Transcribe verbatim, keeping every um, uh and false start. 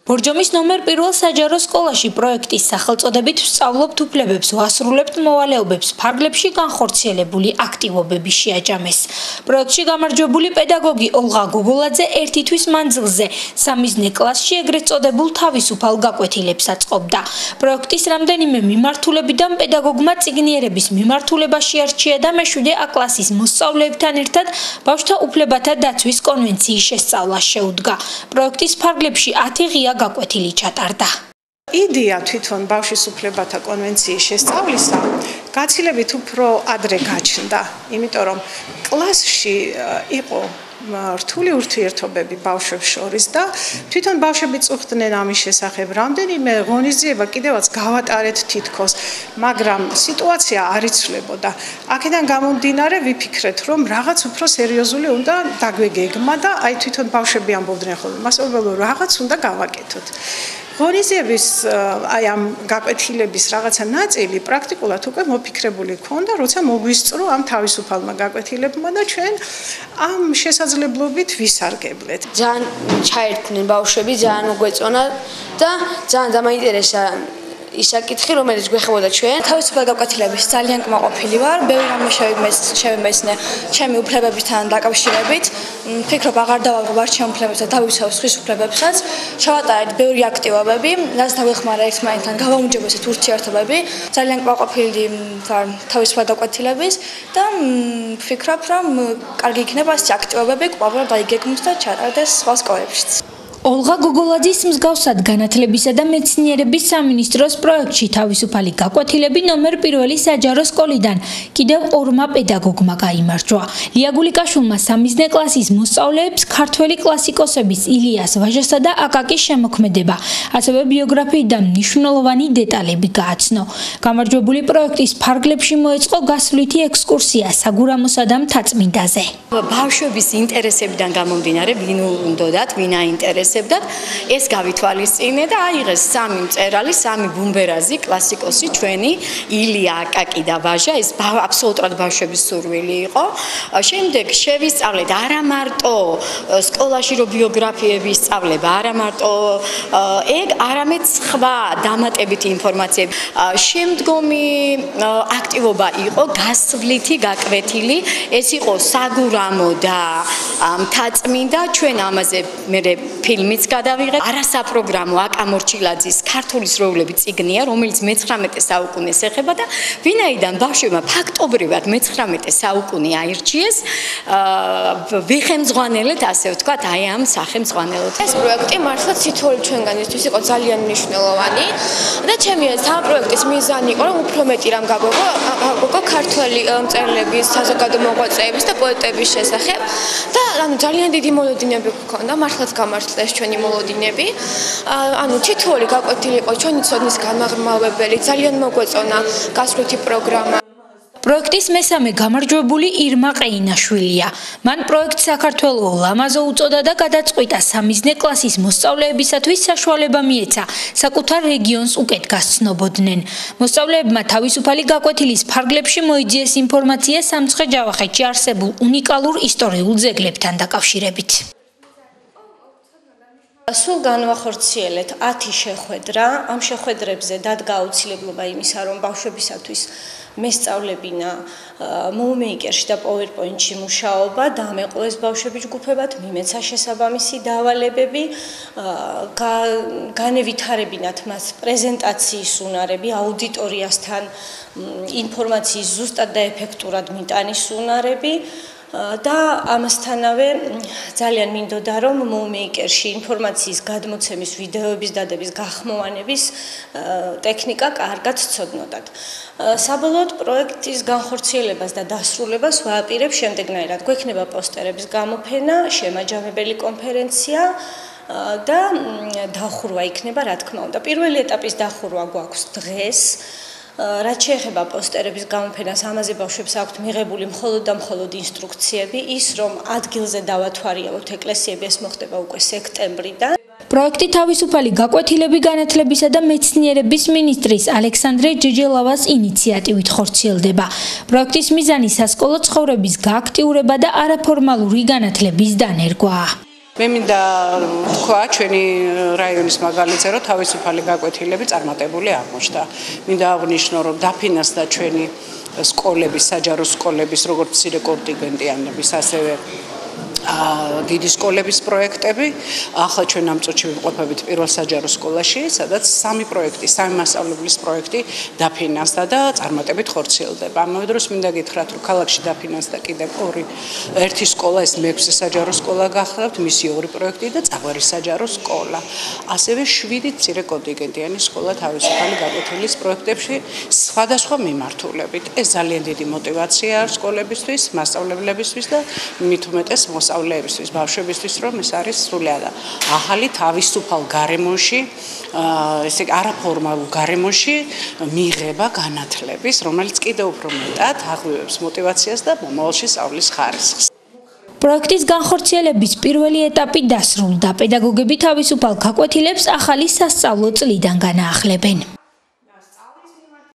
ბორჯომის ნომერ პირველ საჯარო სკოლაში პროექტის სახელწოდებით ვსწავლობთ უფლებებს, ვასრულებთ მოვალეობებს, ფარგლებში განხორციელებული აქტივობები შეაჯამეს. პროექტში გამარჯვებული პედაგოგი ოლღა გოგოლაძე ერთი თვის მანძილზე სამიზნე კლასში ეგრეთ წოდებულ თავისუფალ გაკვეთილებს აწყობდა. პროექტის რამდენიმე მიმართულებიდან პედაგოგმა წიგნიერების მიმართულება შეარჩია და მეშვიდე A კლასის მოსწავლეებთან ერთად ბავშვთა უფლებათა დაცვის კონვენციის შესწავლა შეუდგა. პროექტის ფარგლებში ათი ღია გაკვეთილი ჩატარდა. იდეა თვითონ ბავშვის უფლებათა კონვენციის შესწავლისა გაცილებით უფრო ადრე გაჩნდა, იმიტომ რომ კლასში იყო რთული ურთიერთობები ბავშვებს შორის და თვითონ ბავშვები წუხდნენ ამის შესახებ. რამდენიმე ღონისძიება კიდევაც გავატარეთ თითქოს, მაგრამ სიტუაცია არ იცვლებოდა. აქედან გამომდინარე ვიფიქრეთ, რომ რაღაც უფრო სერიოზული უნდა დაგვეგეგმა და აი თვითონ ბავშვები ამბობდნენ ხოლმე, მასწავლებლო რაღაც უნდა გავაკეთოთ. ღონისძიების აი ამ გაკვეთილების რაღაცა ნაწილი პრაქტიკულად უკვე მოფიქრებული ქონდა, როცა მოგვისწრო ამ თავისუფალმა გაკვეთილებმა და ჩვენ ამ შესაძლებლობით ვისარგებლეთ. ძალიან ჩაერთნენ ბავშვები, ძალიან მოგვეწონა და ძალიან დამაინტერესა ის საკითხი, რომელიც გვეხებოდა ჩვენ. თავისუფალ გაკვეთილების ძალიან კმაყოფილი ვარ. ბევრი რამე შევიმეცნე ჩემი უფლებებთან დაკავშირებით. ვფიქრობ, აღარ დავაგობ ჩემ უფლებებს და დავიცავ სხვის უფლებებსაც. ჩავატარეთ ბევრი აქტივობები, რაც დავეხმარა ერთმანეთთან გავაუმჯობესეთ ურთიერთობები. ძალიან კმაყოფილი ვარ თავისუფალ გაკვეთილების და ვფიქრობ, რომ კარგი იქნება ეს აქტივობები კვლავ დაიგეგმოთ და ჩატარდეს სხვა სკოლებშიც. ოლღა გოგოლაძის მსგავსად განათლებისა და მეცნიერების სამინისტროს პროექტში თავისუფალი გაკვეთილები ნომერ პირველი საჯარო სკოლიდან კიდევ ორმა პედაგოგმა გაიმარჯვა. ლია გულიკაშვილმა სამიზნე კლასის მოსწავლეებს ქართველი კლასიკოსების ილიას ვაჟასა და აკაკის შემოქმედება, ასევე ბიოგრაფიიდან მნიშვნელოვანი დეტალები გააცნო. გამარჯვებული პროექტის ფარგლებში მოეწყო გასვლითი ექსკურსია საგურამოსა და მთაწმინდაზე. ბავშვების ინტერესებიდან გამომდინარე, ვინ უნდათ, ვინ აინტერესებდათ, ეს გავითვალისწინე და აიღეს სამი მწერალი, სამი ბუმბერაზი, კლასიკოსი ჩვენი ილია, აკაკი და ვაჟა, ეს აბსოლუტურად ბავშვების სურვილი იყო. შემდეგ შევისწავლეთ არა მარტო სკოლაში რო ბიოგრაფიები ისწავლება, არა მარტო ეგ, არამედ სხვა დამატებითი ინფორმაციები. შემდგომი აქტივობა იყო გასვლითი გაკვეთილი, ეს იყო საგურამო და მთაწმინდა, ჩვენ ამაზე მე ფილმიც გადავიღეთ. არასაპროგრამო აკა მორჩილაძის ქართული სროულები წიგნია, რომელიც მეცხრამეტე საუკუნეს ეხება და ვინაიდან ბავშვებმა ფაქტობრივად მეცხრამეტე საუკუნე აირჩიეს, ვიხემძღვანელეთ, ასე ვთქვათ, აი ამ სახელმძღვანელოთ. ეს პროექტი მართლა თითოეული ჩვენგანისთვის იყო ძალიან მნიშვნელოვანი და ჩემი აზრით ამ პროექტის მიზანი იყო, რომ უფრო მეტი რამ გავგო ქართველი მწერლების, საზოგადო მოღვაწეების და პოეტების შესახებ და ანუ ძალიან დიდი მოლოდინები გქონდა, მართლაც გამართლეს ჩვენი მოლოდინები. ანუ თითოეული გაკვეთილი იყო ჩვენი ცოდნის განმაღრმავებელი, ძალიან მოგვეწონა გასვლითი პროგრამა. პროექტის მესამე გამარჯვებული ირმა ყეინაშვილია. მან პროექტს საქართველო ლამაზო უწოდა და გადაწყვიტა სამიზნე კლასის მოსწავლეებისათვის საშუალება მიეცა საკუთარ რეგიონს უკეთ გასცნობოდნენ. მოსწავლეებმა თავისუფალი გაკვეთილის ფარგლებში მოიძიეს ინფორმაცია სამცხე-ჯავახეთში არსებულ უნიკალურ ისტორიულ ძეგლებთან დაკავშირებით. სულ განვახორციელეთ ათი შეხვედრა. ამ შეხვედრებზე დადგა აუცილებლობა იმისა, რომ ბავშვებისათვის მესწავლებინა მოუმეიკერში და პაუერპოინტში მუშაობა, დამეყოლეს ბავშვები ჯგუფებად, მიმეცა შესაბამისი დავალებები, განევითარებინათ მას პრეზენტაციის უნარები, აუდიტორიასთან ინფორმაციის ზუსტად და ეფექტურად მიტანის უნარები. და ამასთანავე ძალიან მინდოდა რომ მოუმეიკერში ინფორმაციის გადმოცემის, ვიდეოების დადების, გახმოვანების ტექნიკა კარგად ცოდნოდათ. საბოლოოდ პროექტის განხორციელებას და დასრულებას ვააპირებ შემდეგნაირად. გვექნება პოსტერების გამოფენა, შემაჯამებელი კონფერენცია და დახურვა იქნება, რა თქმა უნდა. პირველი ეტაპის დახურვა გვაქვს დღეს. რაც შეეხება პოსტერების გამოფენას, ამაზე ბავშვებს აქვთ მიღებული მხოლოდ და მხოლოდ ინსტრუქციები, ის რომ ადგილზე დავათვალიეროთ ეკლესიები, ეს მოხდება უკვე სექტემბრიდან. პროექტი თავისუფალი გაკვეთილები განათლებისა და მეცნიერების მინისტრის ალექსანდრე ჯეჯელავას ინიციატივით ხორციელდება. პროექტის მიზანი სასკოლო ცხოვრების გააქტიურება და არაფორმალური განათლების დანერგვაა. მე მინდა თქვა ჩვენი რაიონის მაგალითზე, რომ თავისუფალი გაკვეთილები წარმატებული აღმოჩნდა. მინდა აღვნიშნო, რომ დაფინანსდა ჩვენი სკოლების, საჯარო სკოლების, როგორც მცირე კონტინგენტიანების, ასევე დიდი სკოლების პროექტები. ახლა ჩვენ ამ წუთში ვიმყოფებით პირველ საჯარო სკოლაში, სადაც სამი პროექტი, სამი მასწავლებლის პროექტი დაფინანსდა და წარმატებით ხორციელდება. ამავე დროს მინდა გითხრათ, რომ ქალაქში დაფინანსდა კიდევ ორი, ერთი სკოლა, ეს მეექვსე საჯარო სკოლა გახლავთ, მისი ორი პროექტი და წაღვერის საჯარო სკოლა. ასევე შვიდი მცირე კონტინგენტიანი სკოლა თავისუფალი გაკვეთილის პროექტებში სხვადასხვა მიმართულებით. ეს ძალიან დიდი мотиваცია არის სკოლებისთვის, მასწავლებლებისთვის და მით უმეტეს მოსწავლეებისთვის, ბავშვებისთვის, რომ ეს არის სრულად ახალი თავისუფალ გარემოში, ესე არაფორმალურ გარემოში მიღება განათლების, რომელიც კიდევ უფრო მეტად აღვივებს мотиваციას და მომავალში სწავლის ხარისხს. პროექტის განხორციელების პირველი ეტაპი დასრულდა. პედაგოგები თავისუფალ გაკვეთილებს ახალი სასწავლო წლიდან განაახლებენ.